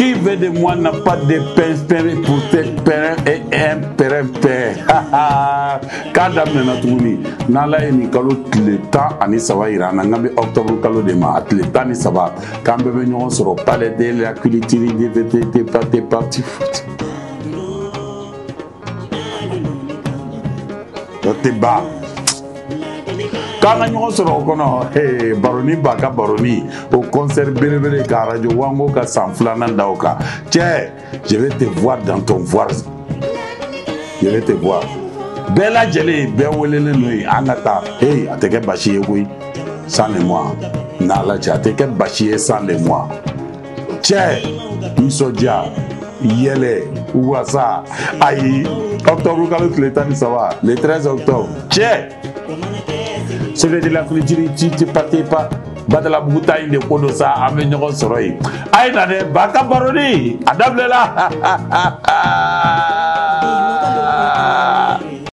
Qui veut de moi n'a pas de pain pour tes père et un père. Quand dame n'a tourné, n'ala et Nicolo le temps ani sava ira n'angabe octobre calo de ma le temps ni sava. Quand bébé nous sera palais de la culture des VTT des partis foot. T'es bas. Quand on se reconnaît, Baroni Baka Baroni, au concert Bélébélé, Radio Wango, Sanflanan Daoka. Tiens, je vais te voir dans ton voir. Je vais te voir. Bella Jelly, Bewele Nui, Anata, hey, à te que Bachi, oui, sans les mois. Nala, tu as te que Bachi sans les mois. Tiens, Misodia, Yele, Ouassa, Aïe, octobre, le 13 octobre. Tiens! C'est de la culture, tu partais pas. Badala bouteille de Kodosa, Amenyo Soroy. Aïe, Baka Baroni, Adablela.